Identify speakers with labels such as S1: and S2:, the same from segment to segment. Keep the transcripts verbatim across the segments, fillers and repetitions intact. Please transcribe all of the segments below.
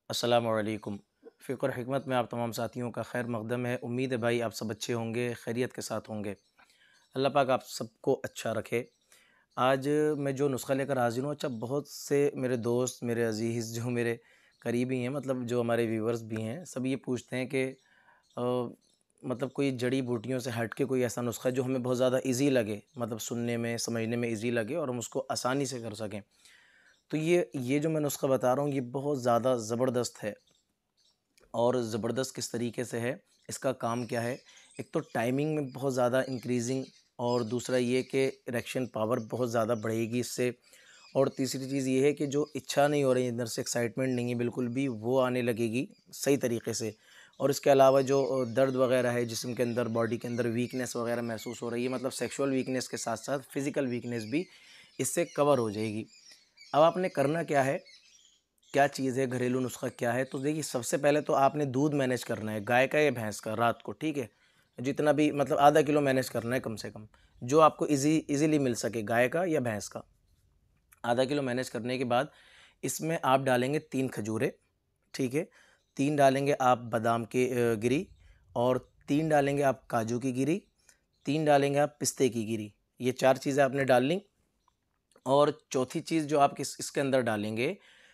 S1: अस्सलामु अलैकुम। फ़िक्र हिकमत में आप तमाम साथियों का खैर मक़दम है। उम्मीद है भाई आप सब अच्छे होंगे, खैरियत के साथ होंगे। अल्लाह पाक आप सबको अच्छा रखे। आज मैं जो नुस्ख़ा लेकर हाज़िर हूँ, अच्छा बहुत से मेरे दोस्त, मेरे अज़ीज़ जो मेरे करीबी हैं, मतलब जो हमारे व्यूअर्स भी हैं, सब ये पूछते हैं कि अ, मतलब कोई जड़ी-बूटियों से हट के कोई ऐसा नुस्ख़ा जो हमें बहुत ज़्यादा ईज़ी लगे, मतलब सुनने में, समझने में ईज़ी लगे और हम उसको आसानी से कर सकें। तो ये ये जो मैं नुस्ख़ा बता रहा हूँ, ये बहुत ज़्यादा ज़बरदस्त है। और ज़बरदस्त किस तरीके से है, इसका काम क्या है? एक तो टाइमिंग में बहुत ज़्यादा इंक्रीज़िंग, और दूसरा ये कि इरेक्शन पावर बहुत ज़्यादा बढ़ेगी इससे। और तीसरी चीज़ ये है कि जो इच्छा नहीं हो रही है अंदर से, एक्साइटमेंट नहीं है बिल्कुल भी, वो आने लगेगी सही तरीके से। और इसके अलावा जो अ, दर्द वग़ैरह है जिस्म के अंदर, बॉडी के अंदर वीकनेस वग़ैरह महसूस हो रही है, मतलब सेक्सुअल वीकनेस के साथ-साथ फ़िज़िकल वीकनेस भी इससे कवर हो जाएगी। अब आपने करना क्या है, क्या चीज़ है, घरेलू नुस्ख़ा क्या है? तो देखिए, सबसे पहले तो आपने दूध मैनेज करना है, गाय का या भैंस का, रात को, ठीक है? जितना भी, मतलब आधा किलो मैनेज करना है कम से कम, जो आपको ईज़ी ईज़िली मिल सके, गाय का या भैंस का। आधा किलो मैनेज करने के बाद इसमें आप डालेंगे तीन खजूरें, ठीक है? तीन डालेंगे आप बादाम की अ, गिरी, और तीन डालेंगे आप काजू की गिरी, तीन डालेंगे आप पिस्ते की गिरी। ये चार चीज़ें आपने डालनी। और चौथी चीज़ जो आप किस इसके अंदर डालेंगे,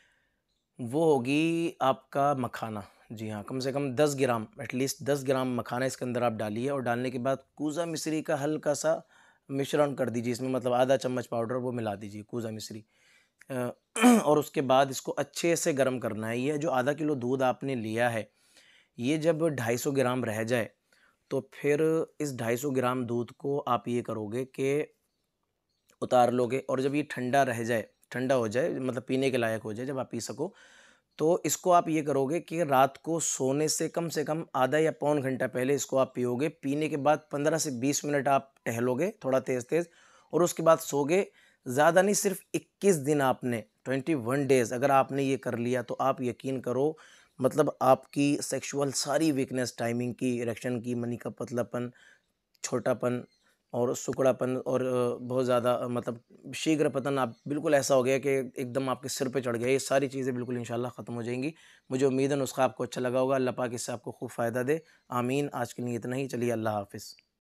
S1: वो होगी आपका मखाना। जी हाँ, कम से कम दस ग्राम, एटलीस्ट दस ग्राम मखाना इसके अंदर आप डालिए, और डालने के बाद कूज़ा मिश्री का हल्का-सा मिश्रण कर दीजिए इसमें, मतलब आधा चम्मच पाउडर वो मिला दीजिए, कूज़ा मिश्री। अ, और उसके बाद इसको अच्छे से गरम करना है। ये जो आधा किलो दूध आपने लिया है, ये जब ढाई सौ ग्राम रह जाए, तो फिर इस ढाई सौ ग्राम दूध को आप ये करोगे कि उतार लोगे, और जब ये ठंडा रह जाए, ठंडा हो जाए, मतलब पीने के लायक हो जाए, जब आप पी सको, तो इसको आप ये करोगे कि रात को सोने से कम से कम आधा या पौन घंटा पहले इसको आप पियोगे। पीने के बाद पंद्रह से बीस मिनट आप टहलोगे थोड़ा तेज़-तेज़, और उसके बाद सोओगे। ज़्यादा नहीं, सिर्फ़ इक्कीस दिन आपने, इक्कीस डेज़ अगर आपने ये कर लिया, तो आप यकीन करो, मतलब आपकी सेक्सुअल सारी वीकनेस, टाइमिंग की, इरेक्शन की, मनी का पतलापन, छोटापन और सिकुड़ापन, और अ, बहुत ज़्यादा अ, मतलब शीघ्र पतन, आप बिल्कुल ऐसा हो गया कि एकदम आपके सिर पे चढ़ गया। ये सारी चीज़ें बिल्कुल इंशाल्लाह ख़त्म हो जाएँगी। मुझे उम्मीद है नुस्ख़ा आपको अच्छा लगा होगा। अल्लाह पाक इससे आपको खूब फ़ायदा दे। आमीन। आज के लिए इतना ही। चलिए, अल्लाह हाफ़िज़।